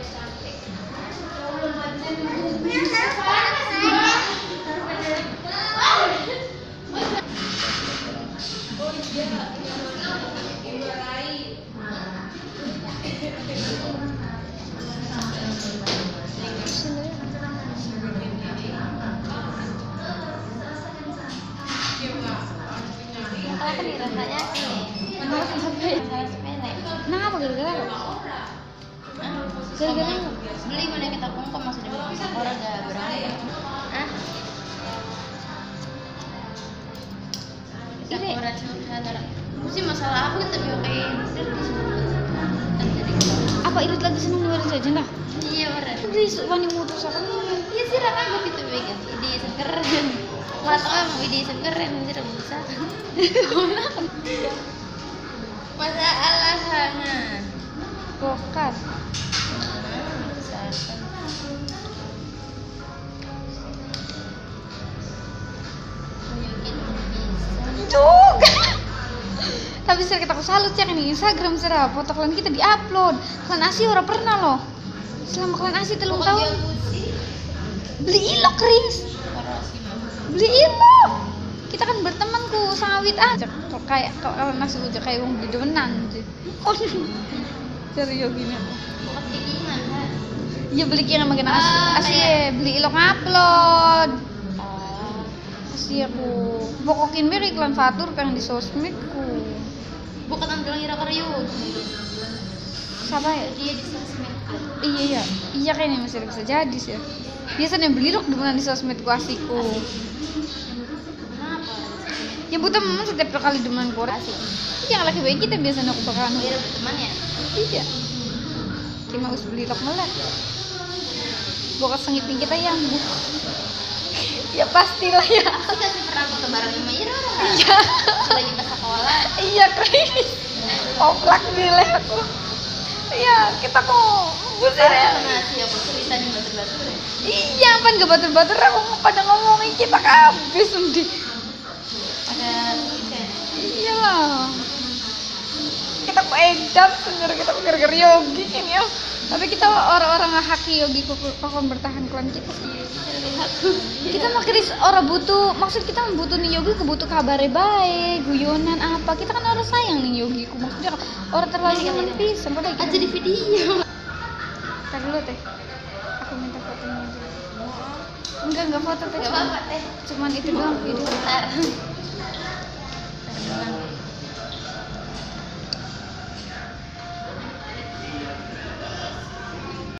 Kan rasanya nah apa gara-gara beli mana kita kongkong maksudnya orang gak berani ini sih masalah aku kan tapi oke apa irit lagi seneng dengerin saja nah iya bener berisik wani mutus apa iya sih raka begitu vegan ide sekeren mata mau ide sekeren tidak bisa masa alasannya bokat juga tapi sih kita salut cek nih Instagram serah foto kalian kita diupload kalian asih ora pernah loh selama kalian asih 3 tahun beli ilok Chris beli ilok kita kan bertemanku sawit aja kayak kalau nasi udah kayak wong di dewenan oh serius gini aku iya beli kira makin asih beli ilok upload asih aku bokokin beri iklan fatur kan di sosmedku bukan ambil ngira karyo siapa ya dia di sosmedku iya kayaknya masih bisa jadi sih biasanya beli ilok dewenan di sosmedku asiku ya butuh teman setiap kali demen koran yang laki baik kita biasanya aku bakalan teman ya iya kita harus beli lok melek bokas sengipin kita yang ya pastilah ya aku kasih pernah foto bareng sama Ira iya lagi pas sekolah iya Chris oplak gile aku iya kita kok busir ya ngasih aku cerita di batur-batur ya iya kan gak batur-batur aku pada ngomongin kita habis undi iyalah kita kok edam sebenarnya kita gara-gara yogi ini ya tapi kita orang-orang haki yogi kokon bertahan klan kita kita mah Chris orang butuh maksud kita butuh nih yogi kebutuh kabarnya baik guyonan apa kita kan orang sayang nih yogi maksudnya orang terlalu nyaman pisan pada aja di video tar dulu teh aku minta fotonya aja enggak foto teh cuman itu doang video bentar